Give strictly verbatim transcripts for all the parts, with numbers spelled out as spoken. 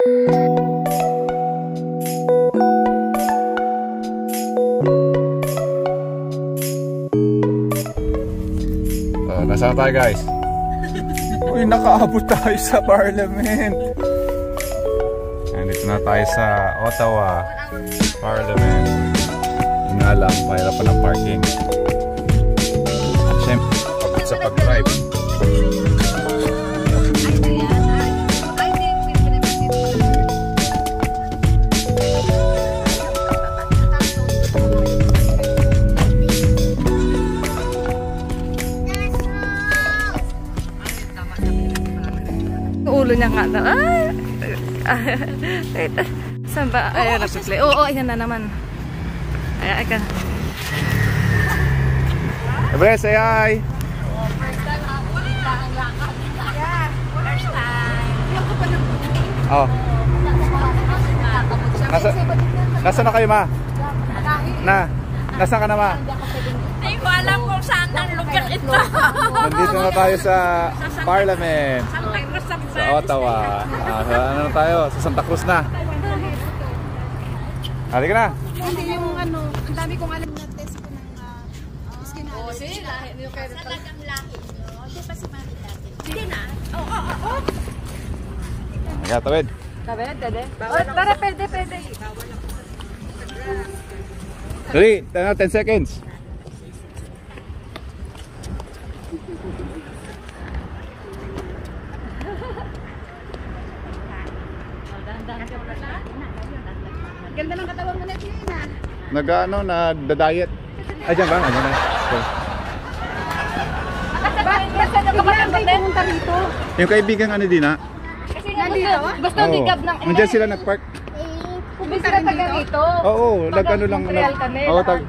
So, nasaan tayo guys? Uy, nakaabot tayo sa Parliament. Nandito na tayo sa Ottawa Parliament. Nga lang, mahirap pa ng parking. Siyempre, pagod sa pag-drive. Ulo niya nga na. Ay! Saan ba? Ayan na play. Oo, ayan na naman. Ayan, ayan. Ebre, say hi! First time ha, ulit na ang lakad. Yeah, first time. Ilang ko pa na po. Oh. Nasa, nasa na kayo, ma? Na? Nasa ka na, ma? Hindi ko alam kung saan ang lugar ito. Nandito na tayo sa Parliament. Sa Ottawa. Ah, sa ano na tayo? Sa Santa Cruz na. Halika na. Hindi yung ano, ang dami kong alam na test ko ng uh, skin allergy. Oo, sige, lahi niyo kayo. Talagang lahi nyo. Hindi pa si Mami dati. Hindi na. Oo, oo, oo. Halika, tawid. Tawid, pwede? Tara, pwede, pwede. Dali, ten seconds. Ganda ng katawan mo na Tina. Nag-ano, nagda-diet. Ay, dyan ba? Ayan na. Okay. Pumunta rito. Yung kaibigan ano din ha? Kasi nandito, gusto Oo. digab ng... Nandiyan sila nag-park. Pumunta sila taga rito. Oo, nag-ano lang. Montreal kami. Oo, tag...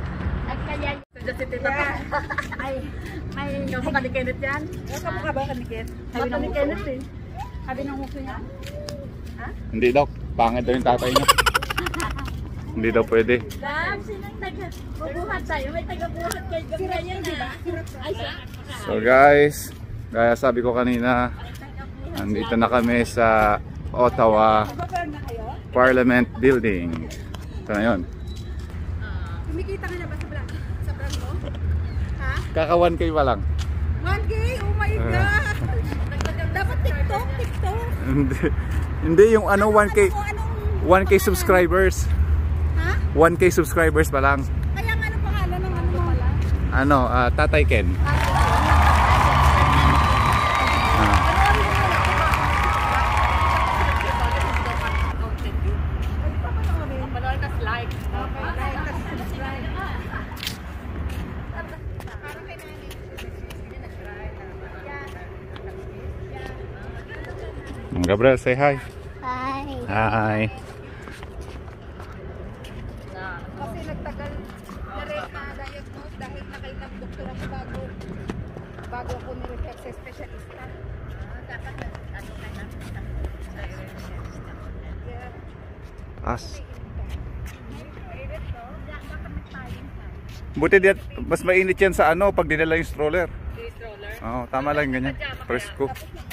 Ay, may kamukha ni Kenneth yan. Kamukha ba ni Kenneth? Sabi ng ni Kenneth eh. Sabi ng huso niya. Hindi daw. Pangit daw yung tatay niya. Hindi daw pwede. Dam, sinang taga-bubuhat tayo? May taga-buhat kayo ganyan na. Ay, So guys, gaya sabi ko kanina, nandito na kami sa Ottawa Parliament Building. Ito na yun. kumikita ka na ba sa vlog? Sa vlog mo? Ha? Kaka one K pa lang. one K? Oh my God! Dapat TikTok, TikTok. Hindi, hindi yung ano one K, one K subscribers. Ha? one K subscribers pa lang. Kaya nga ano pangalan ng ano mo? Ano, uh, Tatay Ken. Gabriel, say hi. Hi. Hi. Kasi nagtagal na rin na-diagnose dahil nakailang doktor ako bago bago ako nirefer sa specialista. Dapat ano ka na As. Buti diyan, mas mainit yan sa ano pag dinala yung stroller. Oo, tama lang ganyan. Presko.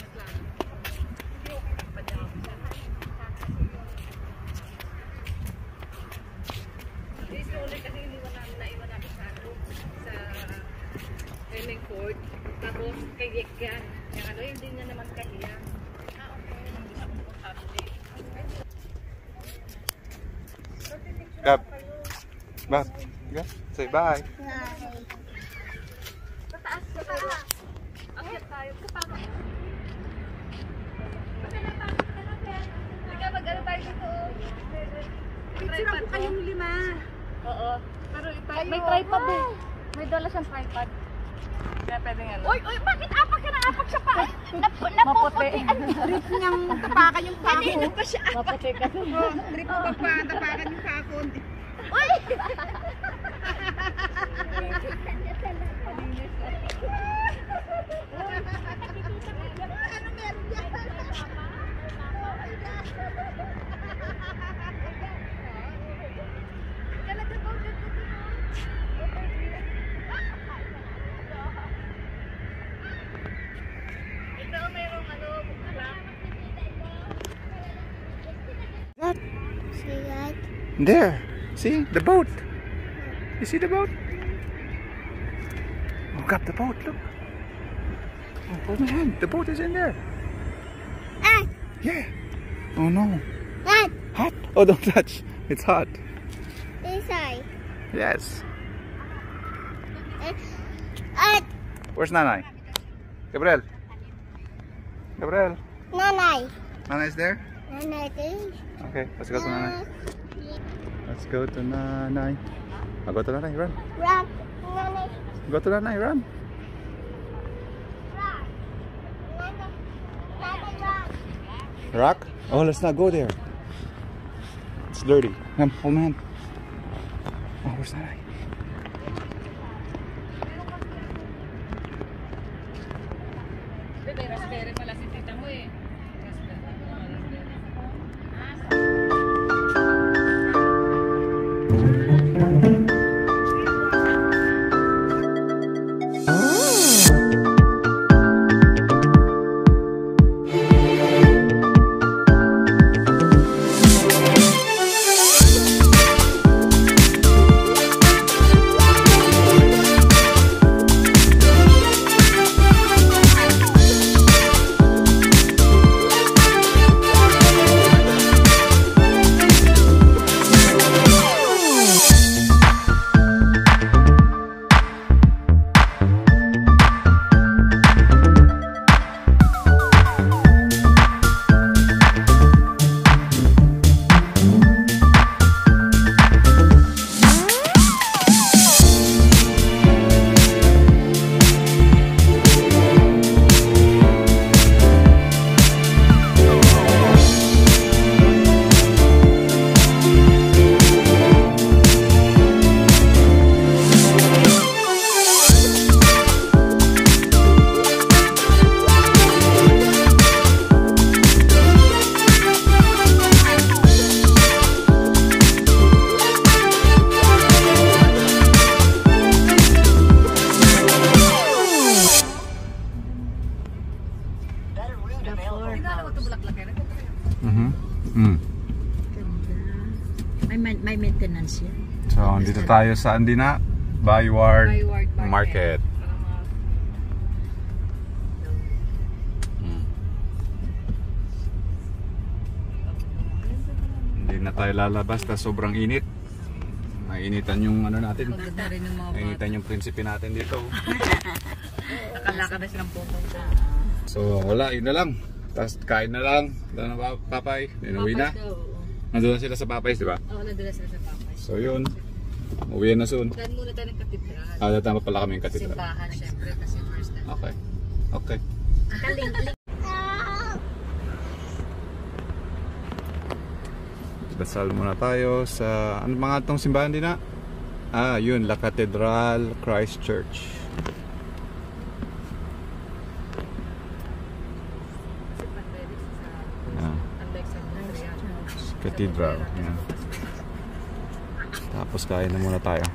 Tapos kay Gekyan. Yung ano, hindi niya naman kahiya. Ah, okay. Gab. Gab. Gab. Say bye. Pataas, pataas. Akyat tayo. Kapama. Ika, mag-ano tayo dito. Picture ako kayong lima. Oo. Pero may tripod eh. May dala siyang tripod. Kaya pwede nga. Uy, uy, bakit apak ka na apak sa paa? Napuputi. Trip niyang tapakan yung pako. Hindi pa siya. Maputi ka. Trip mo pa tapakan yung pako. Uy! Ano meron yan? Ito mayroong ano, bukla. See that? There. See the boat. You see the boat? Oh, grab the boat. Look. Oh, hold my hand. The boat is in there. Ah! Yeah. Oh no. That! Hot. Oh, don't touch. It's hot. This side. Yes. Ah! Where's Nanay? Gabriel. Gabriel. Nanay. Nanay's there? Nanay, this. Okay, let's go to Nanay. Let's go to Nanay. I'll go to Nanay, run. Rock. Nanay. Go to Nanay, run. Rock. Nanay. Nanay, rock. Rock? Oh, let's not go there. It's dirty. Come, hold my hand. Oh, where's Nanay? Bebe, raspberry pala si tita mo eh. Mhm. Mm. May, may, may maintenance yan. So, dito tayo sa Andina Bayward Bayward Market. Market. Mm. Hindi na tayo lalabas na sobrang init. Mainitan yung ano natin. Maganda rin yung mga bata. Mainitan yung prinsipe natin dito. Nakalakad na silang putong ko. So, wala, yun na lang. Tapos kain na lang. Doon na Papay. Inuwi na. Nandun na sila sa Papay's, di ba? Oo, nandun na sila sa Papay's. So, yun. Uwi na soon. Dan muna tayo ng katedral. Ah, datama pala kami yung katedral. Simbahan, syempre, kasi first time. Okay. Okay. Dasal muna tayo sa ano mga itong simbahan din na? Ah, yun, La Catedral Christ Church. Ah, Cathedral. Yan. Tapos kain na muna tayo.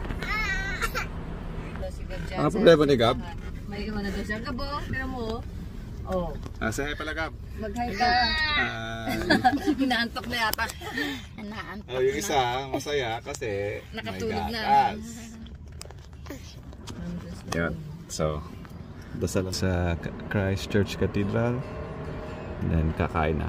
Ano problema ni Gab? May iwan na daw siya. Gabo, tira mo. Oh. Ah, say hi pala Gab. Mag-hi ka. Ah, Inaantok na yata. Inaantok. oh, yung isa masaya kasi Nakatulog may na. gatas. Yun. So, dasal sa Christ Church Cathedral. And then kakain na.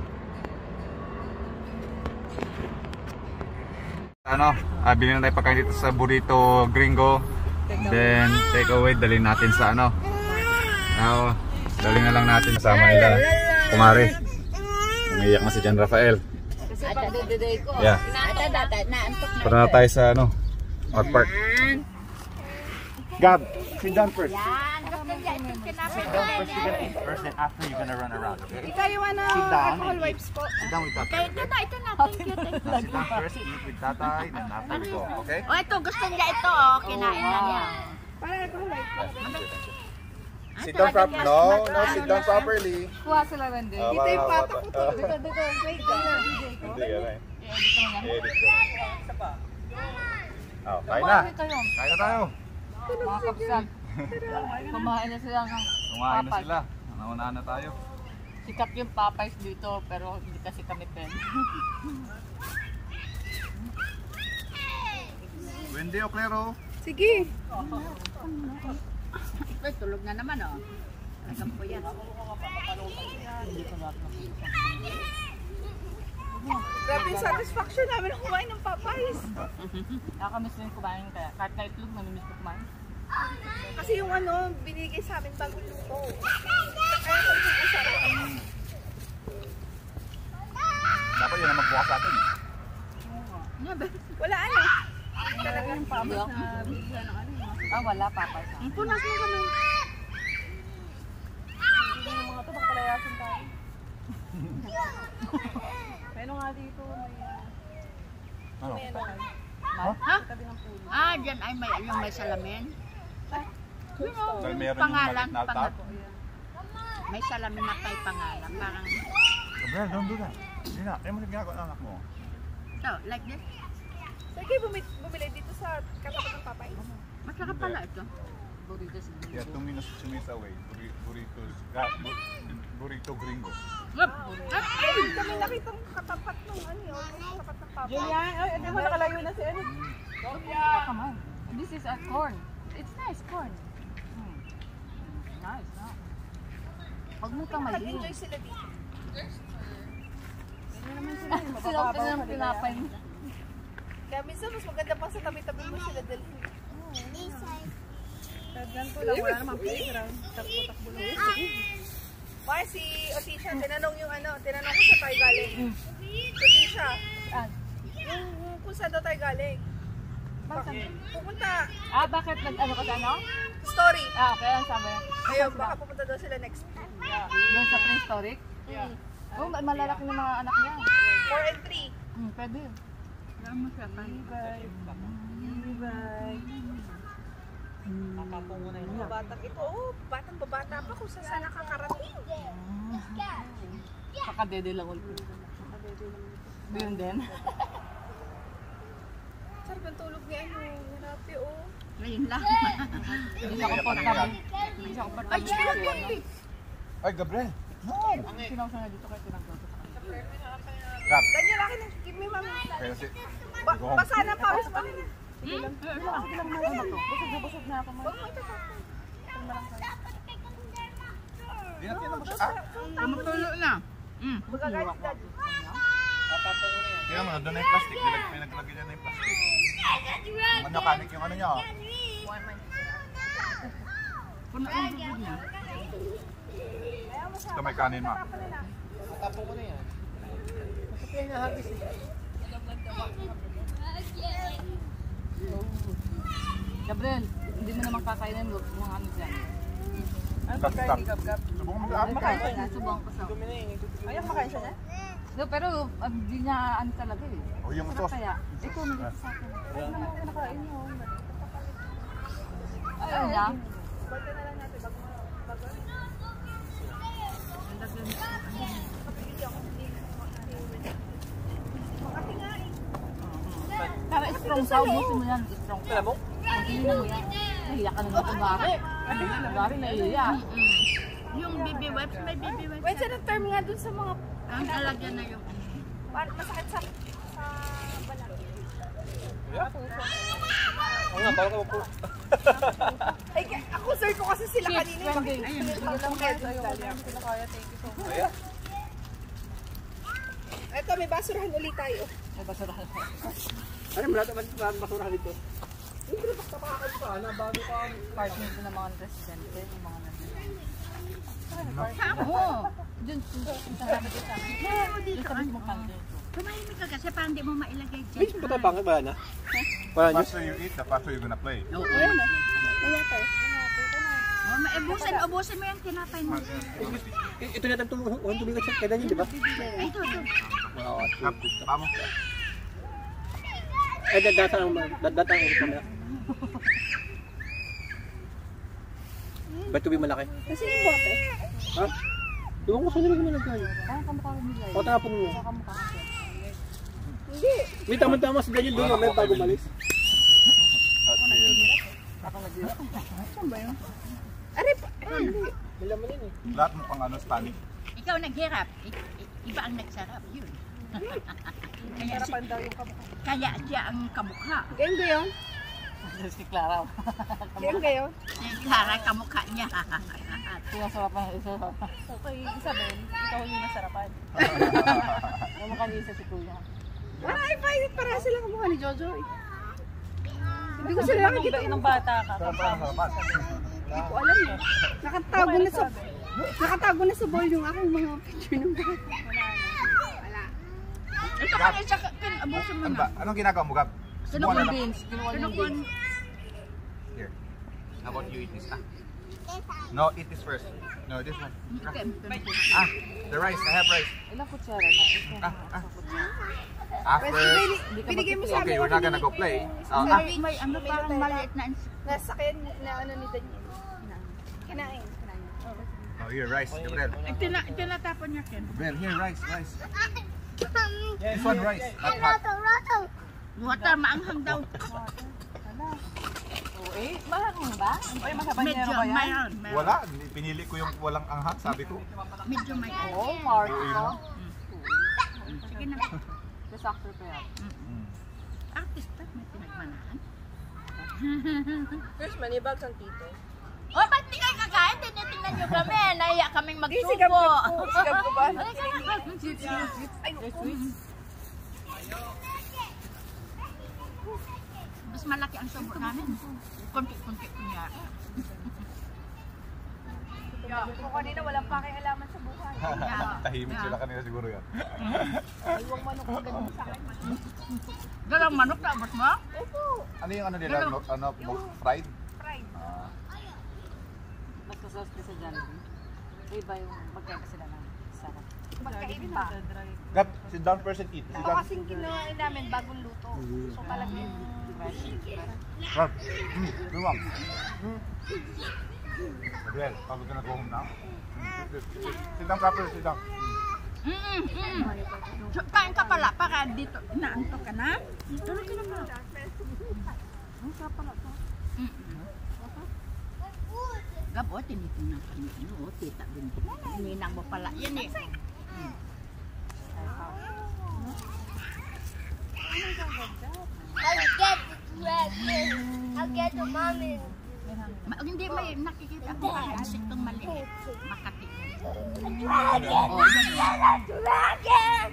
Ano, ah, bilhin na tayo pagkain dito sa Burrito Gringo. Then take away, dalhin natin sa ano. Now, dalhin na lang natin kasama nila. Kumari. Umiyak na si John Rafael. Kasi pag day ko. Yeah. Ata data, naantok na. Para na tayo sa ano, Park Park. Gab, sit down first. Yan, gusto niya itong kinapit ko. First you're gonna eat first, then after you're gonna run around, okay? Ikaw yung ano, Sit down alcohol and wipes po. Sit down with Okay, tatay. ito na, ito na. Thank you, thank you. Now sit down first, eat with tatay, then after we go, okay? Oh, ito, gusto niya ito, oh. Kinain na niya. Para alcohol wipes. Sit down properly. No, no, sit down properly. Kuha sila rin din. Dito yung pata ko to. Dito, dito. Wait, dito. Hindi ka na eh. I-edit mo yan. Edit ko. Oh, kain na. Kain na tayo. Mga kapsat. Kumain na sila ng Kumain na Papay. sila. Naunahan na tayo. Sikat yung Popeyes dito, pero hindi kasi kami pen. Wendy o Claro? Sige. Ay, tulog na naman oh. Talagang po yan. Grabe yung satisfaction namin na kumain ng Popeyes. Nakakamiss rin kumain kaya. Kahit na itlog, namimiss ko kumain. Kasi yung ano, binigay sa amin bago luto. Kaya pag sa amin. Dapat yun ang magbukas sa atin. Wala ano. Talagang Popeyes Yok. na bigyan ng ano. Ah, wala papas. Ang punas mo kami. Hindi yung mga to, baka palayasin tayo. Meron nga dito, may... Ano? Ha? Ah, dyan ay may, yung may salamin. Dahil meron yung Pangalan, maliit na altar. pangalan. May salamin na kay pangalan. Parang, Gabriel, don't do that. Hindi na. Ayaw mo na ginagawa ng anak mo. so, like this. Sige, bumili, bumili dito sa katapat ng Popeyes. Masarap pala ito. Burritos. Yeah, two minutes, two minutes away. Buri- Burritos. Ah, bu- burrito gringo. Ay, kami nakita ng katapat ng ano yun. Katapat ng Popeyes. Julian, ay, hindi mo nakalayo na si ano. Julian! Come on. This is a corn. It's nice corn. Hmm. Nice, no? Huwag mo kang may Nag-enjoy sila dito. Sila ko ng pinapay mo. Kaya minsan mas maganda pa sa tabi-tabi mo sila dali. Tagyan ko lang, wala namang playground. Takbo-takbo lang. Bakit si Otisha, tinanong yung ano, tinanong ko sa tayo galing. Otisha, Ah, yung kung saan daw tayo galing. bakit? Pupunta, Ah, bakit nag-ano ka sa ano? story. Ah, kaya ang sabi. Ayun, baka pupunta daw sila next week. Doon sa prehistoric? Yeah. Oh, ma- malalaki ng mga anak niya. four and three. Hmm, pwede. Alam mo siya, bye. Mga batang ito, oh, batang babata pa kung saan saan nakakarating. Kakadede lang ulit. Yun din. Sarap ang tulog ni ano, ni Rapi, oh. Ngayon lang. Hindi siya komportable. Hindi siya komportable. Ay, chill yun, eh. Ay, Gabriel! No! Sinawsa na dito kayo tinagdato sa kanya. Gab! Ganyan laki ng give me, mami. Kaya si... Ba basa na pawis pa rin. Sige lang. Sige lang. Sige lang. Ano ba to? Busog na busog na ako. Huwag mo itasaktan. Di natin na siya. Ah! Tumutulo na. Mm. Magagalit ka. Kaya mo, doon na yung plastic. Nilag- Pinaglagay niya na yung plastic. Yung ano, kanik yung ano niya. oh. Puno ang bubog niya. Ito may kanin ma. Gabriel, hindi mo naman kakainin mo mga ano dyan. Stop, stop. Subukan mo sa Makain siya na. Subukan ko sa... Ayaw, makain siya na? No, pero ah, hindi niya ano talaga eh. O yung Sarap sauce. kaya. Ikaw nandito sa akin. Ay, naman ako nakain mo. Ayaw niya. Bata na lang natin bago bago. Makati nga eh. Para strong ka, ubusin mo yan. Strong ka. Alam mo? Hindi na mo yan. Nahiyak ka na naman kumari. Kumari naiiyak. Yung baby wipes, may baby wipes. Wait, saan ang term nga dun sa mga Ang lalagyan na yung para masakit sa sa balat? Oo nga, bawal ka po. Ay, k- ako sir ko kasi sila Chips, kanina. trending. Bakit Ayun, sila sige lang kaya guys. Ayaw ko lang sila kaya. Thank you so much. Ayan. Ito, may basurahan ulit tayo. May basurahan. Ano, wala naman sa basura dito. Partner din ng mga residente. Yung mga nandito. Oo. Diyan, sa namin dito sa amin. Diyan sa mismo kanto. Tumahimik ka kasi parang di mo mailagay dyan. Bitch, puta pangit ba na? Wala The nyo? faster you eat, the faster you're gonna play. Oo. Oh, maibusan, ubusin mo yung tinapay mo. I- Ito na itong walang tumigat siya. Kaya di ba? Ay, ito, ito. Wow, Gab, tama. eh, data ang data ang ulit mamaya. Ba't tubig malaki? Kasi yung bote. Ha? Iwan ko saan nila gumalagay. Parang kamukha rin nila. O, tapon mo. Parang kamukha kasi. Hindi. May tama-tama si Daniel doon. May bago malis. That's it. Ako nag-iyak. Saan ba yun? Ari pa. Ay, hindi. May laman yan eh. Lahat mo pang ano, Spanish. Ikaw naghirap. I- i- iba ang nagsarap. Yun. Kaya, si, Sarapan daw yung kamukha. kaya siya ang kamukha. Gayong gayon. Si Clara. Gayong gayon. Si Clara kamukha niya. Sinasarapan isa. Okay, Isabel, ikaw yung nasarapan. Yung mukha ni isa si Kuya. Ay, fine. Para sila kamukha ni Jojo eh. Hindi ko sila nakikita. Nung bata ka. Sarapan, sarapan. Hindi ko alam eh. Nakatago na sa... Nakatago na sa ball yung aking mga picture ng bata. Wala. Ito ka isa ka, abusin mo Ano na. ba? Anong ginagawa mo, Gab? Kinuha Subukan yung na- beans. Kinuha yung Kinukuha beans. Here. How about you eat this? Ah. No, eat this first. No, this one. Ah, the rice. I have rice. Ilang kutsara na? Ito. Ah, ah. Isang kutsara. After... Binigay mo sa Okay, amin. we're not gonna go play. Uh, ah, May, may ano parang maliit na Nasa akin na ano ni Daniel. Kinain. Kinain. oh, here, rice. Gabriel. Itina, itinatapon niya Ken. Gabriel, here, rice, rice. This one, rice. Not hot. Water, maanghang daw. Oo eh. Mahangang ba? Ay, masabanyero Medyo, ba yan? mayroon. mayroon. Wala, pinili ko yung walang anghang, sabi ko. Medyo may Oo, Mark. Iinom. Sige na. Just actor pa yan. Artist pa, may pinagmanahan. First, manibag ang tito. O, oh, ba't di kayo kakain? Tinitingnan nyo kami. Naiya kaming Sigab magsubo. ko. Sigab ko ba? Ayoko. Mas malaki ang subo namin. Kunti-kunti kunya. Kung kanina walang pakialaman sa buhay. Tahimik sila kanina siguro yan. Iwang manok ang ganun sa akin. Dalang manok na abot mo? Opo. Ano yung ano nila? No, ano, mo- fried? Fried. Ah, Mas kasas ka sa Jollibee. Iba yung magkaka sila ng sarap. Magkain pa. Gab, sit down first and eat. Sit Ito down. kasing kinain namin bagong luto. So palagay. Gab, mm, luwag. Mm. Gabriel, pagod ka na go home now? Mm, sit- sit- Sit down proper, sit down. Mm mm So, kain ka pala para dito. Inaanto ka na? Tulog ka na mo. Ang sarap pala ito. Gabo, tinitingnan kami. Ano, tita din. Ninang mo pala. Yan eh. I'll get the dragon. I'll get the mommy. Ma- hindi may nakikita ko ang insektong maliit. Makati. Dragon. Oo, yan eh. Dragon.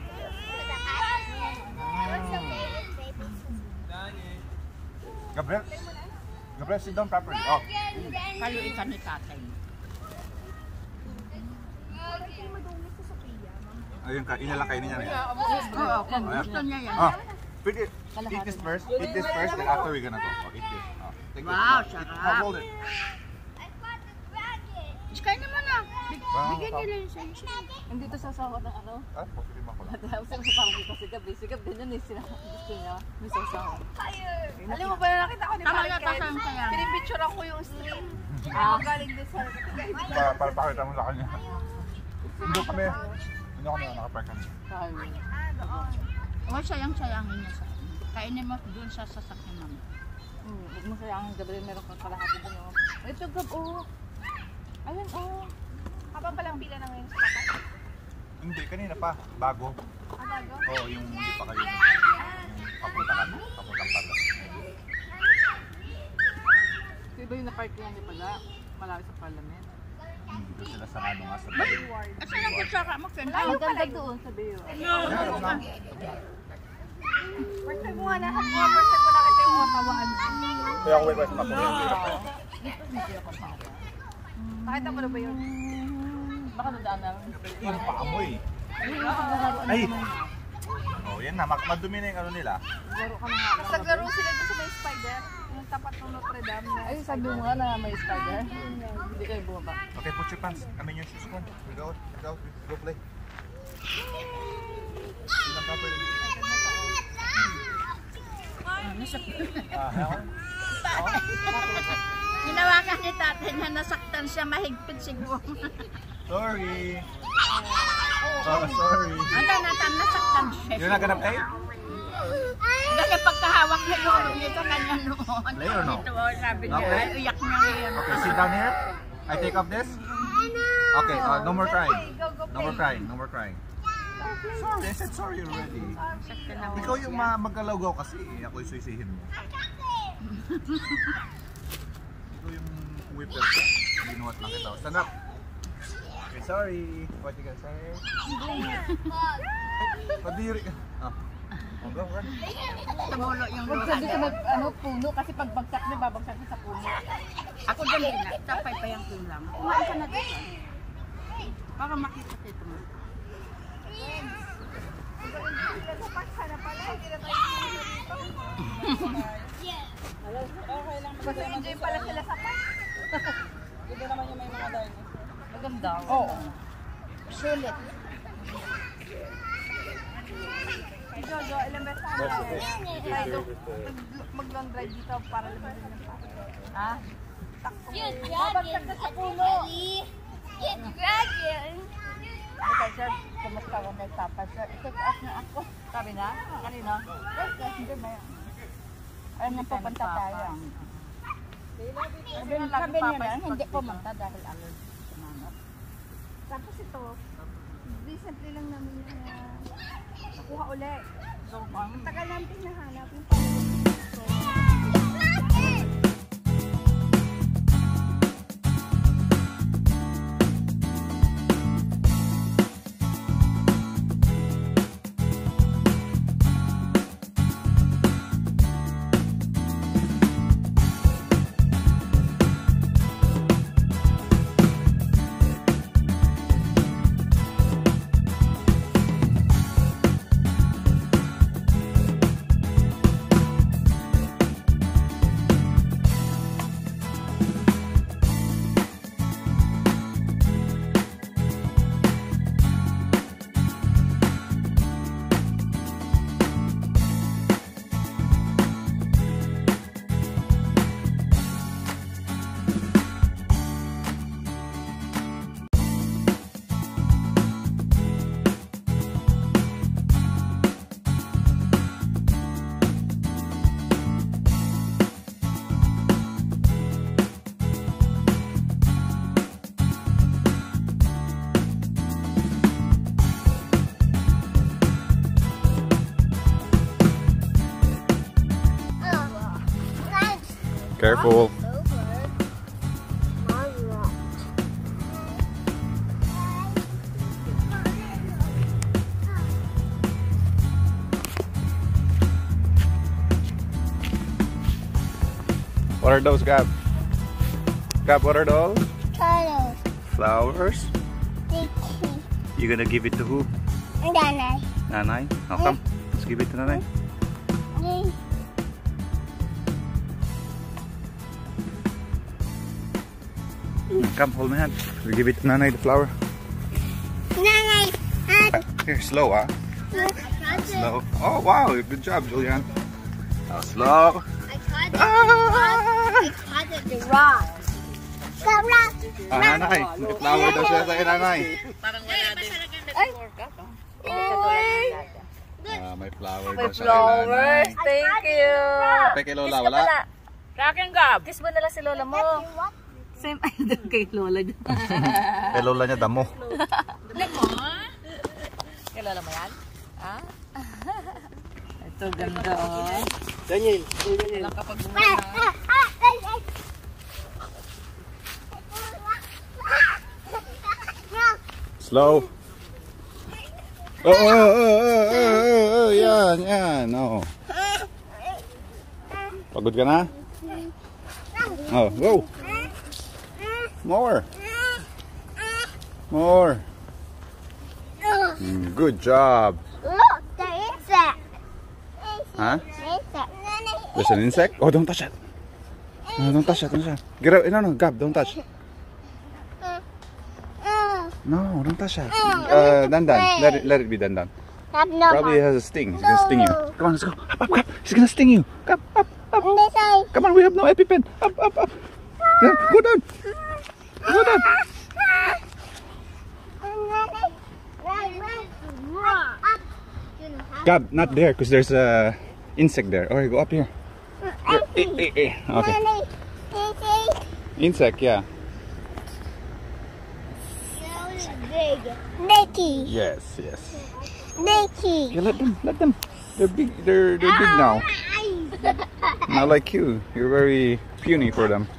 What's the favorite baby? Gabriel, Gabriel, sit down properly. Oh, Paluin ka ni tatay. ayun ka, ina lang kainin niya na yan. Oo, kung gusto niya yan. Ah, pwede, eat this first, eat this first, then after we're gonna go. Oh, eat this. Oh, take this. Wow, Oh, sarap. oh, hold it. I fought the dragon. Kaya naman na. Big, Wow, bigyan wow. nila yung sa'yo. Hindi to sasawa ng ano. Ah, positive ako lang. Dahil sa parang dito si Gabi. Si Gabi din eh sila. Gusto niya. May sasawa. Alam mo ba na nakita ko ni Tama Parang na, Ken? pasang kaya. Pinipicture ako yung stream. Ah. Ako galing din sa... Para, para pakita mo sa kanya. Hindi kami, hindi kami nakapark kami. Tayo. O, sayang-sayangin niya sa akin. Kainin mo doon sa sasakyan namin. Hmm, huwag mo kaya ang Gabi. Meron kang kalahati doon. Oh. Ito Gab, oh. Ayun, oh. Habang palang pila na ngayon sa kapat. Hindi, kanina pa, bago. Ah, bago? Oo, yung hindi pa kayo. Yung papunta ka na, papuntang pala. So, iba yung na-park yan di pala. Malaki sa parliament. Dito sila sa ano nga sa bayo. At saan ang kutsara mo, Ken? Ang ganda doon sa Bayo. Meron na. First time mo nga na. First time mo nakita yung otawaan. Kaya ako wait, wait, Nakita mo na ba yun? Baka nadaan na. yung paamoy. Ay! Ay! Oh, yan na, mak- madumi na yung ano nila. Laro ka na nga. Tapos naglaro sila doon sa may spider. Yung tapat ng Notre Dame. na- Ay, sabi mo nga na may spider. Hindi kayo bumaba. Okay, put your pants. I mean your shoes. Come on. We go, we go, we go play. Silang proper. Ah, hell? Hinawakan ni tatay niya, nasaktan siya, mahigpit siguro. Sorry. Oh, sorry. Ano na, nasaktan siya. You're not gonna play? Kasi pagkahawak niya noon, dito kanya noon. Play or no? Dito, oh, sabi niya, Okay. ay, uyak niya ngayon. Okay, sit down here. I take off this. Okay, uh, no more crying. No more crying. No more crying. Sorry, I said sorry already. Saktan na. Ikaw yung ma magkalawgaw kasi, ako yung suisihin mo. Ikaw yung whipper ka. Binuhat lang kita. Stand up. Okay, sorry. What you gonna say? Padiri ka. Ah. Oh, go, run. Tumulo yung Huwag luha. sabi ka mag, ano, puno, kasi pag bagsak na, babagsak na sa puno. Ako dyan din na. Tapay pa yung kulang. Kumain ka na dito. Para makita dito mo. Enjoy pala sila sa pa. Maganda. Oo. Sulit. Ay, Jojo, ilang beses na tayo mag-long drive dito para lumabas ng pa. Ha? Babagsak na sa puno. Get dragon. Okay, sir. Kumusta ko may papa, sir? Take us na ako. Sabi na? Kanina? Yes, yes, hindi na yan. Ayun na pupunta tayo. Sabi, sabi niya na, hindi pumunta dahil allergy sa manok. Tapos ito, recently lang namin yung nakuha ulit. So, um, Tagal namin hinahanap yung pang-so. Careful. What are those, Gab? Gab, what are those? Turtles. Flowers. Sticky. You gonna give it to who? Nanay. Nanay? Oh, come. Let's give it to Nanay. Come, hold my hand. We give it to Nanay, the flower. Nanay. Here, slow, ah. Slow. Oh, wow. Good job, Julian. Now, slow. I caught it. Ah! I caught it. The rock. The rock. Ah, Nanay. May flower daw siya sa'yo, Nanay. Parang wala din. Ah, may flower daw may siya kay flowers. Nanay. Thank you. Kapay kay Lola, wala? Sa akin, Gab. Kiss mo na lang si Lola mo. Same idol kay Lola. Kay Lola niya, damo. Kay Lola mo yan? Ha? Ito, ganda, oh. Daniel, Daniel. Lang kapag bumana. Slow. Oh, oh, oh, oh, oh, oh, oh, yan, yan, oh. Pagod ka na? Oh, go. More. More. Mm, good job. Look, the insect. Huh? Insect. There's an insect? Oh, don't touch it. No, don't touch it, don't touch it. Get out. No, no, Gab, don't touch. No, don't touch that. Uh, Dandan, let it, let it be Dandan. Probably it has a sting. He's gonna sting you. Come on, let's go. Up, up, up. He's gonna sting you. Come, up, up. Come on, we have no EpiPen. Up, up, up. Yeah, go down. Go down. Gab, not there, because there's a insect there. Alright, go up here. Here. Eh, eh, eh. Okay. Insect, yeah. Big. Nicky. Yes, yes. Nicky. Yeah, let them, let them. They're big. They're they're big now. Not like you. You're very puny for them.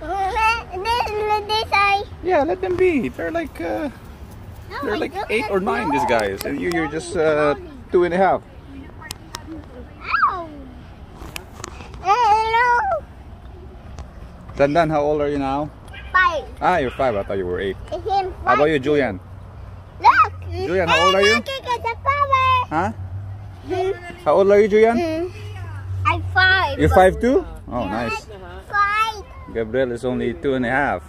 This eye. Yeah, let them be. They're like uh, they're like eight or nine. These guys, and you you're just uh, two and a half. Ow. Hello. Dandan, how old are you now? Five. Ah, you're five. I thought you were eight. It's him. How about you, Julian? Look. Julian, how old are you? Look at the power. Huh? How old are you, Julian? I'm five. You're five too? Oh, nice. Five. Gabriel is only two and a half.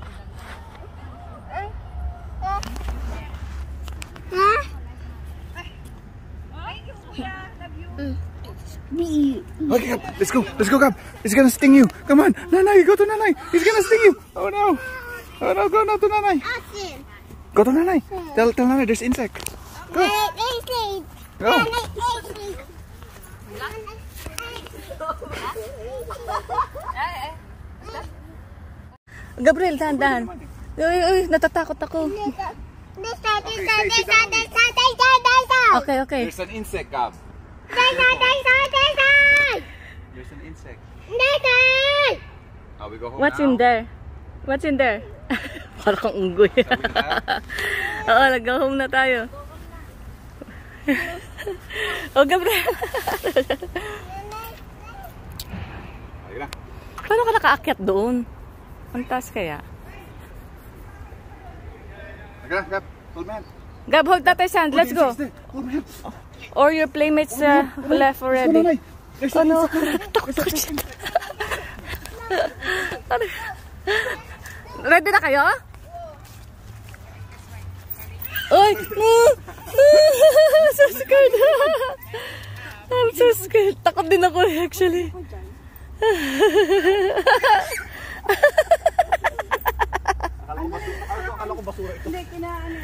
Huh? Okay, Gab, let's go. Let's go, Gab. It's gonna sting you. Come on, Nanay, go to Nanay. He's gonna sting you. Oh no. Oh no, go now to Nanay. Austin. Go to Nanay. Tell tell Nanay there's insect. Go. Go. Gabriel, dahan-dahan. Uy, uy, natatakot ako. Okay, okay. There's an insect, Gab. There's an insect. Oh, we go home What's now? in there? What's in there? Parang kang unggoy. Oo, nag-go home na tayo. Oh, Gabriel. Ayun na. Paano ka nakaakyat doon? Ang taas kaya? Ayun na, Gab. Hold my hand. Gab, hold tatay sand. Let's go. Hold my hand. Or your playmates uh, left already. Oh no. Takot ko siya. Ready na kayo? Oy! I'm so scared. I'm so scared. Takot din ako actually. Akala ko basura ito. Hindi, kinaano.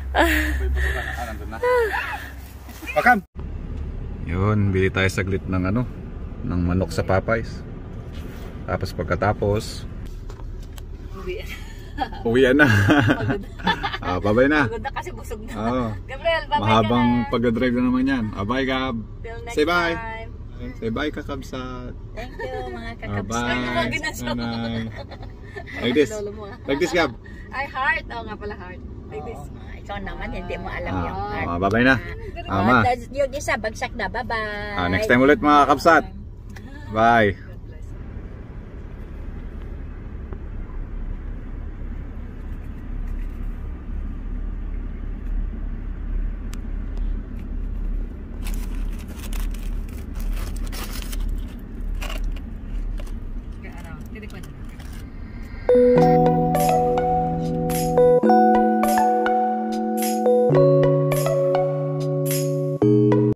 Pakam. Yun, bili tayo saglit ng ano, ng manok sa Popeyes. Tapos pagkatapos, uwian na. Ah, babay na. Pagod na kasi busog na. Oo. Gabriel, bye-bye Mahabang ka na. pag-drive na naman yan. Ah, bye, Gab. Till next Say bye. time. Say bye, kakabsat. Thank you mga Ah, kakabsat. bye. Nanay. Like this. Like this, Gab. Ay, heart. Oo nga pala, heart. Like this. Ikaw naman, hindi mo alam yung Ah, art. ah, bye-bye na. Ah, ma. Ah, yung isa, bagsak na. Bye-bye. Ah, next time ulit mga kakabsat. Bye. Titikman.